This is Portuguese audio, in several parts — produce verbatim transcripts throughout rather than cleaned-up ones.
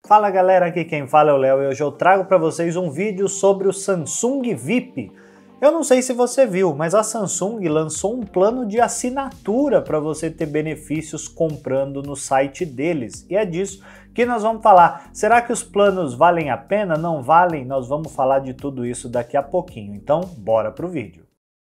Fala galera, aqui quem fala é o Léo e hoje eu trago para vocês um vídeo sobre o Samsung V I P. Eu não sei se você viu, mas a Samsung lançou um plano de assinatura para você ter benefícios comprando no site deles. E é disso que nós vamos falar. Será que os planos valem a pena? Não valem? Nós vamos falar de tudo isso daqui a pouquinho. Então, bora pro vídeo.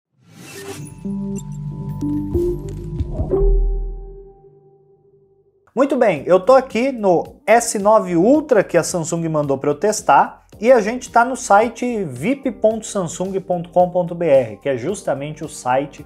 Muito bem, eu tô aqui no S nove Ultra que a Samsung mandou para eu testar e a gente está no site v i p ponto samsung ponto com ponto b r, que é justamente o site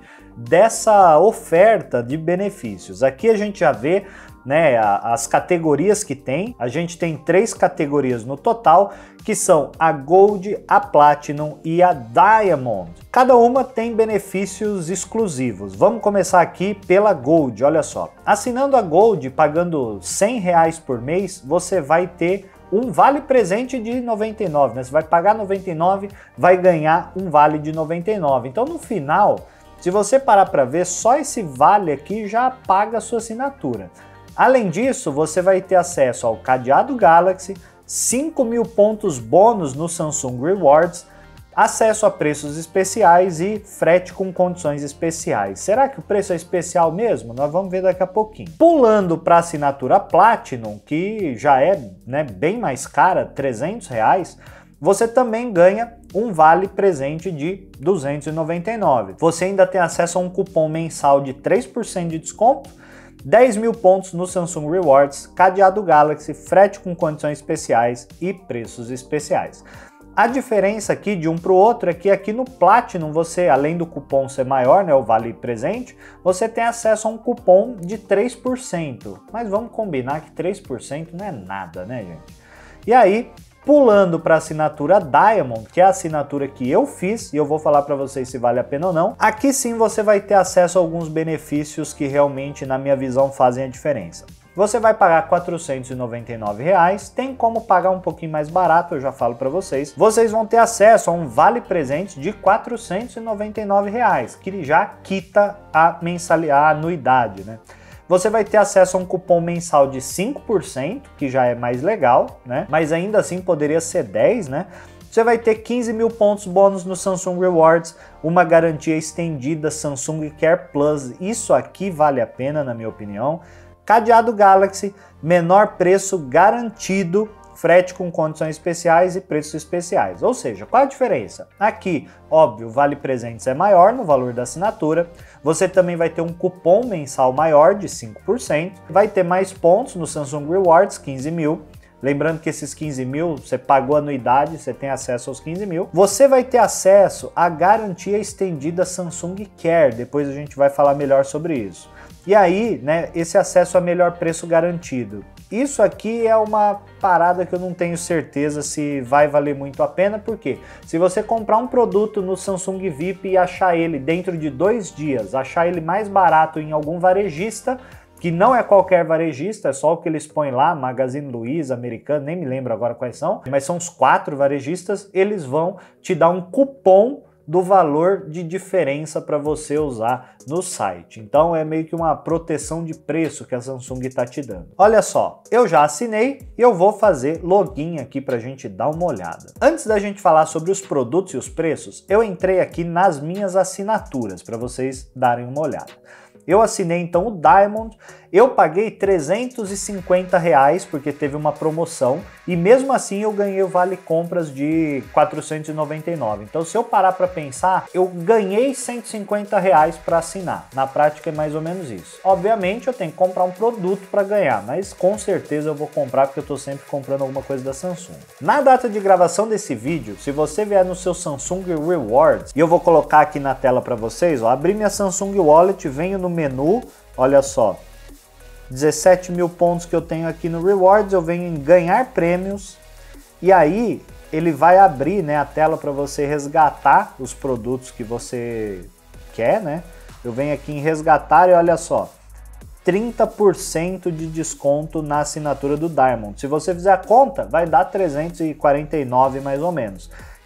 dessa oferta de benefícios. Aqui a gente já vê, né, as categorias que tem. A gente tem três categorias no total, que são a Gold, a Platinum e a Diamond. Cada uma tem benefícios exclusivos. Vamos começar aqui pela Gold, olha só. Assinando a Gold, pagando cem reais por mês, você vai ter um vale presente de noventa e nove, né? Você vai pagar noventa e nove, vai ganhar um vale de noventa e nove. Então no final, se você parar para ver, só esse vale aqui já paga a sua assinatura. Além disso, você vai ter acesso ao cadeado Galaxy, cinco mil pontos bônus no Samsung Rewards, acesso a preços especiais e frete com condições especiais. Será que o preço é especial mesmo? Nós vamos ver daqui a pouquinho. Pulando para a assinatura Platinum, que já é, né, bem mais cara, trezentos reais, você também ganha um vale presente de duzentos e noventa e nove reais. Você ainda tem acesso a um cupom mensal de três por cento de desconto, dez mil pontos no Samsung Rewards, cadeado Galaxy, frete com condições especiais e preços especiais. A diferença aqui de um para o outro é que aqui no Platinum você, além do cupom ser maior, né, o vale presente, você tem acesso a um cupom de três por cento. Mas vamos combinar que três por cento não é nada, né, gente? E aí, pulando para a assinatura Diamond, que é a assinatura que eu fiz, e eu vou falar para vocês se vale a pena ou não, aqui sim você vai ter acesso a alguns benefícios que realmente, na minha visão, fazem a diferença. Você vai pagar quatrocentos e noventa e nove reais, tem como pagar um pouquinho mais barato, eu já falo para vocês. Vocês vão ter acesso a um vale presente de quatrocentos e noventa e nove reais, que já quita a mensalidade, a anuidade, né? Você vai ter acesso a um cupom mensal de cinco por cento, que já é mais legal, né? Mas ainda assim poderia ser dez, né? Você vai ter quinze mil pontos bônus no Samsung Rewards, uma garantia estendida Samsung Care Plus. Isso aqui vale a pena, na minha opinião. Cadeado Galaxy, menor preço garantido, frete com condições especiais e preços especiais. Ou seja, qual a diferença? Aqui, óbvio, o vale presentes é maior no valor da assinatura, você também vai ter um cupom mensal maior de cinco por cento, vai ter mais pontos no Samsung Rewards, quinze mil, lembrando que esses quinze mil, você pagou anuidade, você tem acesso aos quinze mil. Você vai ter acesso à garantia estendida Samsung Care, depois a gente vai falar melhor sobre isso. E aí, né, esse acesso a melhor preço garantido. Isso aqui é uma parada que eu não tenho certeza se vai valer muito a pena, porque se você comprar um produto no Samsung V I P e achar ele dentro de dois dias, achar ele mais barato em algum varejista, que não é qualquer varejista, é só o que eles põem lá, Magazine Luiza, Americana, nem me lembro agora quais são, mas são os quatro varejistas, eles vão te dar um cupom do valor de diferença para você usar no site. Então é meio que uma proteção de preço que a Samsung está te dando. Olha só, eu já assinei e eu vou fazer login aqui para a gente dar uma olhada. Antes da gente falar sobre os produtos e os preços, eu entrei aqui nas minhas assinaturas para vocês darem uma olhada. Eu assinei então o Diamond, eu paguei trezentos e cinquenta reais porque teve uma promoção e mesmo assim eu ganhei o vale compras de quatrocentos e noventa e nove. Então se eu parar para pensar, eu ganhei cento e cinquenta reais para assinar. Na prática é mais ou menos isso. Obviamente eu tenho que comprar um produto para ganhar, mas com certeza eu vou comprar porque eu estou sempre comprando alguma coisa da Samsung. Na data de gravação desse vídeo, se você vier no seu Samsung Rewards, e eu vou colocar aqui na tela para vocês, ó, abrir minha Samsung Wallet, venho no menu, olha só, dezessete mil pontos que eu tenho aqui no Rewards, eu venho em ganhar prêmios e aí ele vai abrir, né, a tela para você resgatar os produtos que você quer, né? Eu venho aqui em resgatar e olha só, trinta por cento de desconto na assinatura do Diamond. Se você fizer a conta, vai dar trezentos e quarenta e nove mais ou menos.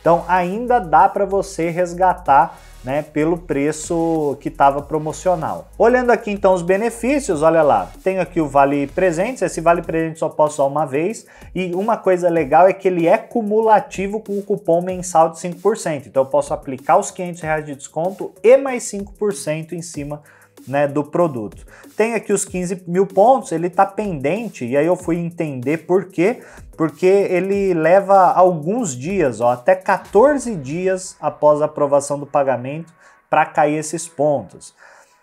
Então ainda dá para você resgatar, né, pelo preço que estava promocional. Olhando aqui então os benefícios, olha lá, tenho aqui o Vale Presentes, esse Vale Presentes só posso usar uma vez, e uma coisa legal é que ele é cumulativo com o cupom mensal de cinco por cento, então eu posso aplicar os quinhentos reais de desconto e mais cinco por cento em cima, né, do produto. Tem aqui os quinze mil pontos, ele tá pendente, e aí eu fui entender por quê, porque ele leva alguns dias, ó, até quatorze dias após a aprovação do pagamento para cair esses pontos.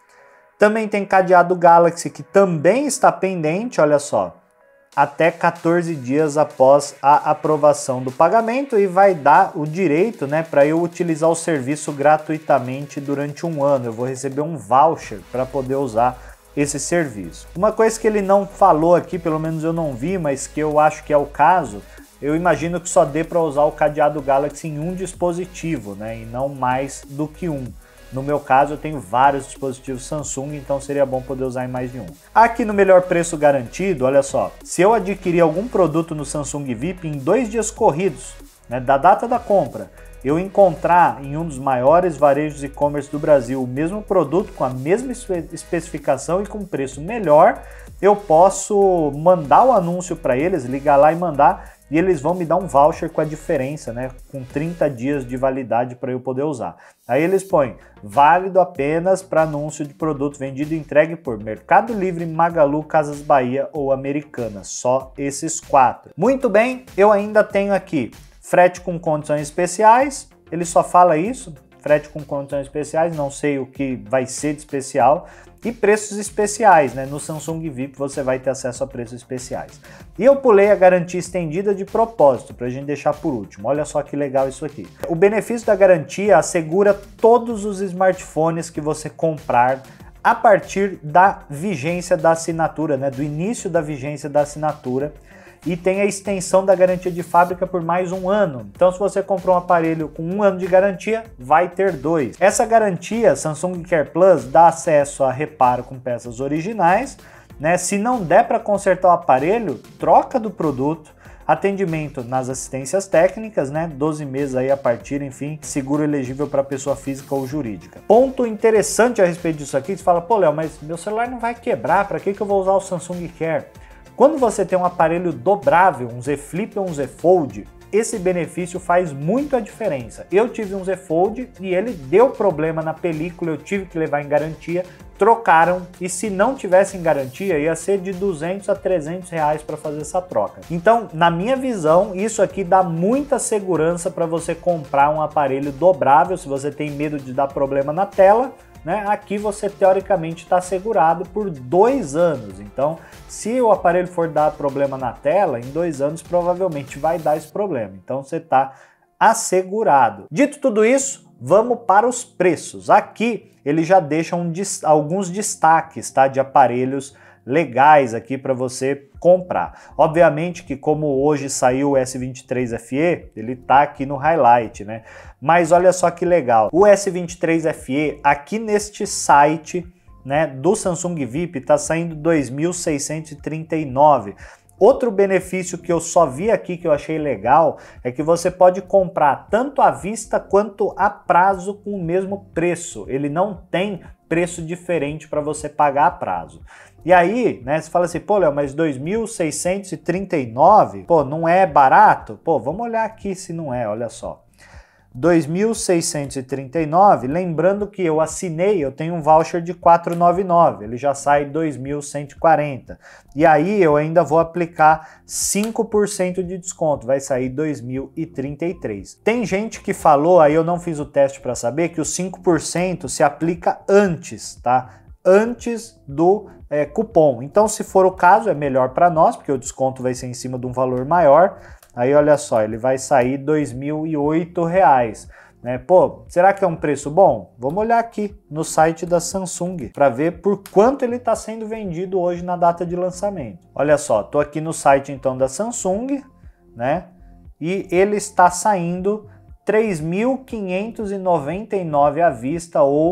Também tem cadeado Galaxy, que também está pendente, olha só, até quatorze dias após a aprovação do pagamento, e vai dar o direito, né, para eu utilizar o serviço gratuitamente durante um ano. Eu vou receber um voucher para poder usar esse serviço. Uma coisa que ele não falou aqui, pelo menos eu não vi, mas que eu acho que é o caso, eu imagino que só dê para usar o cadeado Galaxy em um dispositivo, né, e não mais do que um. No meu caso, eu tenho vários dispositivos Samsung, então seria bom poder usar em mais de um. Aqui no melhor preço garantido, olha só, se eu adquirir algum produto no Samsung V I P em dois dias corridos, né, da data da compra, eu encontrar em um dos maiores varejos e-commerce do Brasil o mesmo produto com a mesma espe- especificação e com preço melhor, eu posso mandar o anúncio para eles, ligar lá e mandar, e eles vão me dar um voucher com a diferença, né, com trinta dias de validade para eu poder usar. Aí eles põem, válido apenas para anúncio de produto vendido e entregue por Mercado Livre, Magalu, Casas Bahia ou Americanas, só esses quatro. Muito bem, eu ainda tenho aqui frete com condições especiais, ele só fala isso, frete com condições especiais, não sei o que vai ser de especial, e preços especiais, né? No Samsung V I P você vai ter acesso a preços especiais. E eu pulei a garantia estendida de propósito, para a gente deixar por último. Olha só que legal isso aqui. O benefício da garantia assegura todos os smartphones que você comprar a partir da vigência da assinatura, né? Do início da vigência da assinatura. E tem a extensão da garantia de fábrica por mais um ano. Então, se você comprou um aparelho com um ano de garantia, vai ter dois. Essa garantia, Samsung Care Plus, dá acesso a reparo com peças originais, né? Se não der para consertar o aparelho, troca do produto, atendimento nas assistências técnicas, né? doze meses aí a partir, enfim, seguro elegível para pessoa física ou jurídica. Ponto interessante a respeito disso aqui, você fala, pô, Léo, mas meu celular não vai quebrar, para que que eu vou usar o Samsung Care? Quando você tem um aparelho dobrável, um Z Flip ou um Z Fold, esse benefício faz muito a diferença. Eu tive um Z Fold e ele deu problema na película, eu tive que levar em garantia, trocaram, e se não tivesse em garantia ia ser de duzentos a trezentos reais para fazer essa troca. Então, na minha visão, isso aqui dá muita segurança para você comprar um aparelho dobrável, se você tem medo de dar problema na tela, né? Aqui você teoricamente está assegurado por dois anos, então se o aparelho for dar problema na tela, em dois anos provavelmente vai dar esse problema, então você está assegurado. Dito tudo isso, vamos para os preços. Aqui ele já deixa um, alguns destaques, tá, de aparelhos legais aqui para você comprar. Obviamente que como hoje saiu o S vinte e três F E, ele tá aqui no highlight, né? Mas olha só que legal. O S vinte e três F E aqui neste site, né, do Samsung V I P tá saindo dois mil seiscentos e trinta e nove reais. Outro benefício que eu só vi aqui que eu achei legal é que você pode comprar tanto à vista quanto a prazo com o mesmo preço. Ele não tem preço diferente para você pagar a prazo. E aí, né, você fala assim, pô, Léo, mas dois mil seiscentos e trinta e nove, pô, não é barato? Pô, vamos olhar aqui se não é, olha só. dois mil seiscentos e trinta e nove, lembrando que eu assinei, eu tenho um voucher de quatrocentos e noventa e nove, ele já sai dois mil cento e quarenta. E aí eu ainda vou aplicar cinco por cento de desconto, vai sair dois mil e trinta e três. Tem gente que falou, aí eu não fiz o teste para saber, que o cinco por cento se aplica antes, tá? Antes do é, cupom. Então, se for o caso, é melhor para nós, porque o desconto vai ser em cima de um valor maior. Aí, olha só, ele vai sair dois mil e oito reais. Né? Pô, será que é um preço bom? Vamos olhar aqui no site da Samsung para ver por quanto ele está sendo vendido hoje na data de lançamento. Olha só, tô aqui no site então da Samsung, né? E ele está saindo três mil quinhentos e noventa e nove reais à vista ou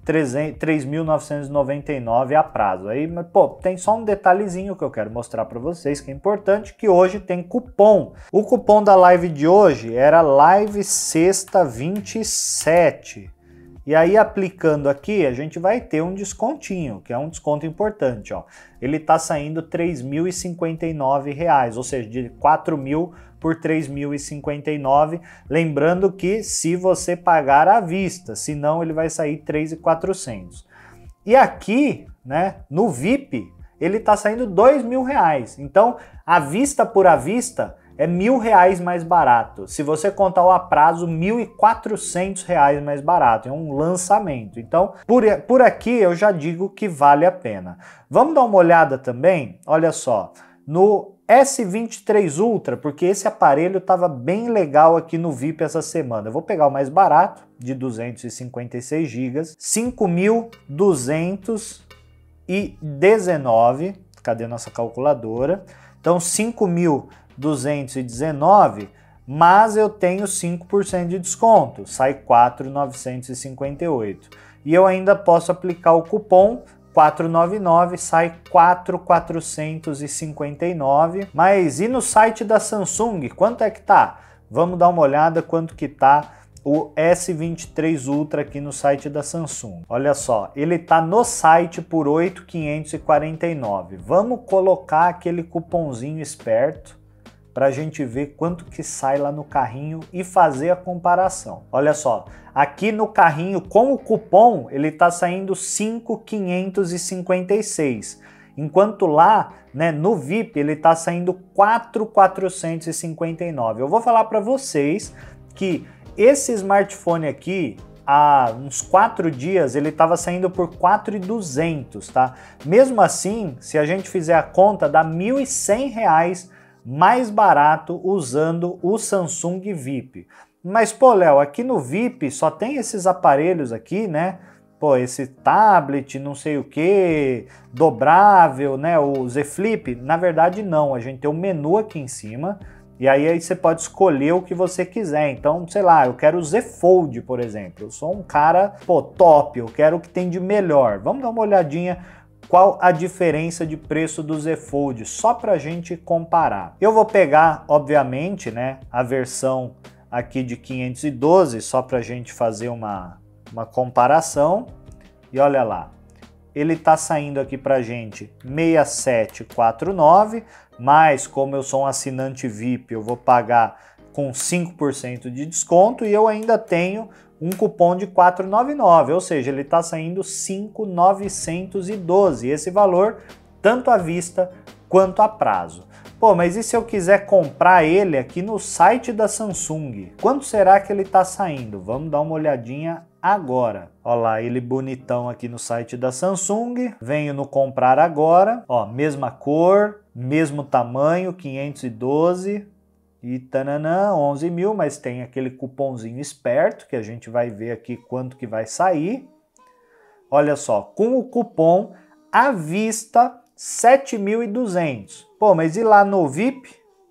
três mil novecentos e noventa e nove reais a prazo. Aí, mas, pô, tem só um detalhezinho que eu quero mostrar para vocês que é importante, que hoje tem cupom. O cupom da live de hoje era live sexta vinte e sete. E aí, aplicando aqui, a gente vai ter um descontinho, que é um desconto importante, ó. Ele tá saindo três mil e cinquenta e nove reais, ou seja, de quatro mil por três mil e cinquenta e nove. Lembrando que se você pagar à vista, senão ele vai sair três mil e quatrocentos. E aqui, né, no V I P, ele tá saindo dois mil reais. Então, à vista por à vista, é mil reais mais barato. Se você contar o a prazo, mil e quatrocentos reais mais barato. É um lançamento. Então, por, por aqui eu já digo que vale a pena. Vamos dar uma olhada também? Olha só, no S vinte e três Ultra, porque esse aparelho estava bem legal aqui no V I P essa semana. Eu vou pegar o mais barato, de duzentos e cinquenta e seis gigas, cinco mil duzentos e dezenove. Cadê nossa calculadora? Então, cinco mil duzentos e dezenove, mas eu tenho cinco por cento de desconto, sai quatro mil novecentos e cinquenta e oito. E eu ainda posso aplicar o cupom quatrocentos e noventa e nove, sai quatro mil quatrocentos e cinquenta e nove. Mas e no site da Samsung, quanto é que tá? Vamos dar uma olhada quanto que tá o S vinte e três Ultra aqui no site da Samsung. Olha só, ele tá no site por oito mil quinhentos e quarenta e nove. Vamos colocar aquele cupomzinho esperto para a gente ver quanto que sai lá no carrinho e fazer a comparação. Olha só, aqui no carrinho com o cupom ele está saindo cinco mil quinhentos e cinquenta e seis, enquanto lá, né, no V I P ele está saindo quatro mil quatrocentos e cinquenta e nove. Eu vou falar para vocês que esse smartphone aqui, há uns quatro dias, ele estava saindo por quatro mil e duzentos, tá? Mesmo assim, se a gente fizer a conta, dá mil e cem reais mais barato usando o Samsung V I P. Mas, pô, Léo, aqui no V I P só tem esses aparelhos aqui, né? Pô, esse tablet, não sei o que, dobrável, né? O Z Flip. Na verdade, não. A gente tem um menu aqui em cima e aí, aí você pode escolher o que você quiser. Então, sei lá, eu quero o Z Fold, por exemplo. Eu sou um cara, pô, top. Eu quero o que tem de melhor. Vamos dar uma olhadinha qual a diferença de preço do Z Fold, só para a gente comparar. Eu vou pegar, obviamente, né, a versão aqui de quinhentos e doze, só para a gente fazer uma, uma comparação. E olha lá, ele está saindo aqui para a gente seis mil setecentos e quarenta e nove, mas como eu sou um assinante V I P, eu vou pagar com cinco por cento de desconto e eu ainda tenho um cupom de quatrocentos e noventa e nove, ou seja, ele está saindo cinco mil novecentos e doze, esse valor tanto à vista quanto a prazo. Pô, mas e se eu quiser comprar ele aqui no site da Samsung? Quanto será que ele está saindo? Vamos dar uma olhadinha agora. Olha lá, ele bonitão aqui no site da Samsung. Venho no comprar agora, ó, mesma cor, mesmo tamanho, quinhentos e doze. E tananã, onze mil, mas tem aquele cupomzinho esperto que a gente vai ver aqui quanto que vai sair. Olha só, com o cupom à vista sete mil e duzentos. Pô, mas e lá no V I P?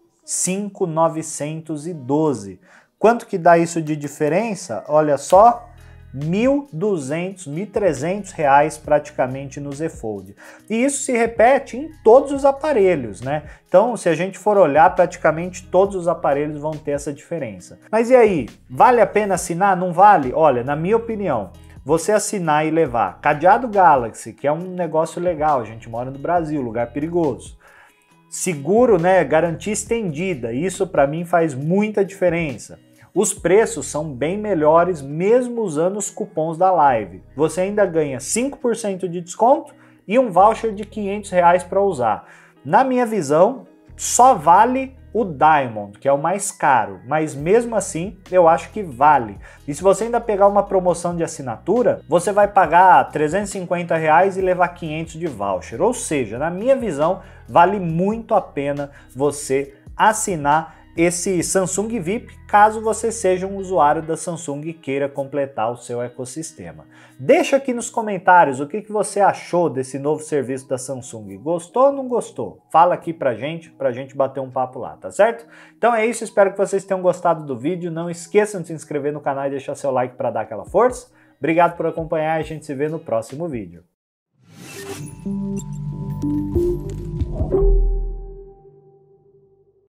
cinco mil novecentos e doze. Quanto que dá isso de diferença? Olha só, mil e duzentos, mil e trezentos reais praticamente no Z Fold. E isso se repete em todos os aparelhos, né? Então, se a gente for olhar, praticamente todos os aparelhos vão ter essa diferença. Mas e aí, vale a pena assinar? Não vale? Olha, na minha opinião, você assinar e levar cadeado Galaxy, que é um negócio legal, a gente mora no Brasil, lugar perigoso. Seguro, né? Garantia estendida, isso para mim faz muita diferença. Os preços são bem melhores mesmo usando os cupons da live. Você ainda ganha cinco por cento de desconto e um voucher de quinhentos reais para usar. Na minha visão, só vale o Diamond, que é o mais caro, mas mesmo assim eu acho que vale. E se você ainda pegar uma promoção de assinatura, você vai pagar trezentos e cinquenta reais e levar quinhentos de voucher. Ou seja, na minha visão, vale muito a pena você assinar esse Samsung V I P, caso você seja um usuário da Samsung e queira completar o seu ecossistema. Deixa aqui nos comentários o que, que você achou desse novo serviço da Samsung. Gostou ou não gostou? Fala aqui pra gente, pra gente bater um papo lá, tá certo? Então é isso, espero que vocês tenham gostado do vídeo. Não esqueçam de se inscrever no canal e deixar seu like para dar aquela força. Obrigado por acompanhar, a gente se vê no próximo vídeo.